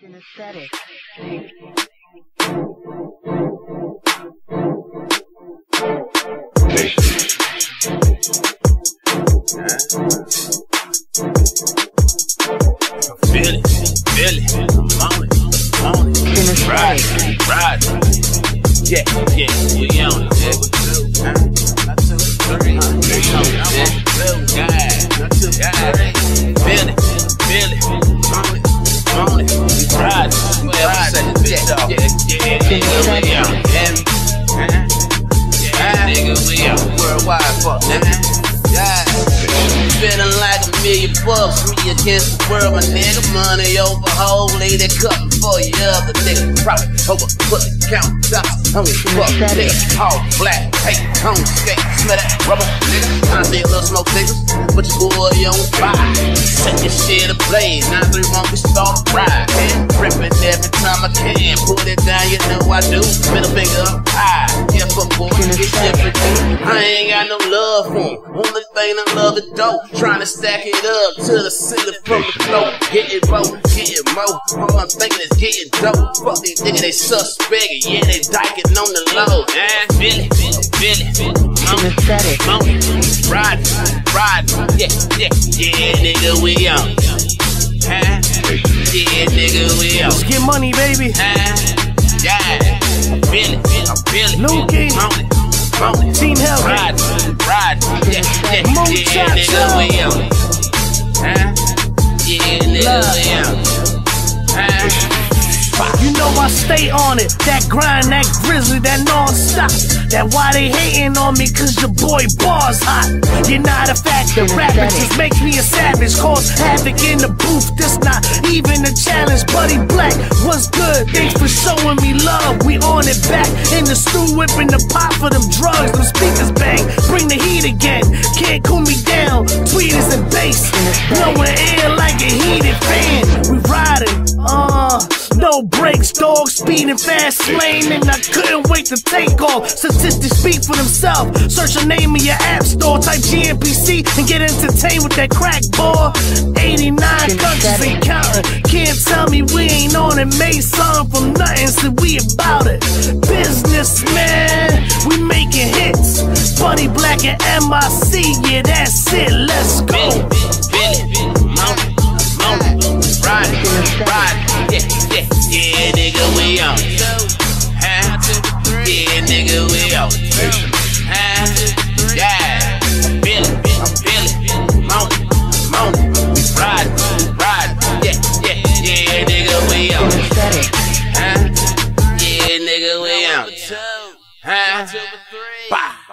Kinesthetic. Feel it, I'm on it, ride, yeah, we on it, nigga. 1, 2, 3, feel it, on it, ride, nigga, we out, worldwide, fuck, nigga, yeah. Feeling like $1 million, me against the world, my nigga. Money over whole lady cutting for you other nigga. Profit over put it, count dollars, hungry fuck nigga. All black, hey, home skate, smell that rubber nigga. I see a little smoke niggas, but your boy on fire. Set this shit ablaze, 931 we start to ride. Ripping every time I can, put it down, you know I do. Middle finger up high, yeah, fuck boy, get shit for you. I ain't got no love for him, only thing I love is dope. Trying to stack it up to the ceiling from the floor. Getting more, getting more. All I'm thinking is getting dope. Fuck these niggas, they suspect. Yeah, they dyking on the low. Feel it, on it, ride, yeah, nigga, we on. Yeah, nigga, we on. Let's get money, baby. Yeah, feel it, Lukey. on it. Team Hell, ride, yeah, nigga, we on. Yeah, nigga, we on. You know I stay on it, that grind, that grizzly, that non-stop. That why they hating on me, cause your boy bars hot. You're not a factor, rapping just makes me a savage. Cause havoc in the booth, this not even a challenge. Buddy Black, what's good? Thanks for showing me love, we on it back. In the stew whipping the pot for them drugs. Them speakers bang, bring the heat again. Can't cool me down, tweeters and bass. Blowing air like a heated fan. We riding, no brakes, dog, speeding fast lane, and I couldn't wait to take off. Statistics speak for themselves. Search the name of your app store, type GNPC, and get entertained with that crack ball. 89 countries and counting. Can't tell me we ain't on it. Made something from nothing, so we about it. Businessman, we making hits. Buddy Black and MIC, yeah, that's it. Let's go. Ride, yeah, nigga, we on. Yeah, nigga, we on. Yeah, feel it, on it, ride, yeah, nigga, we on. Yeah, nigga, we on. Bye.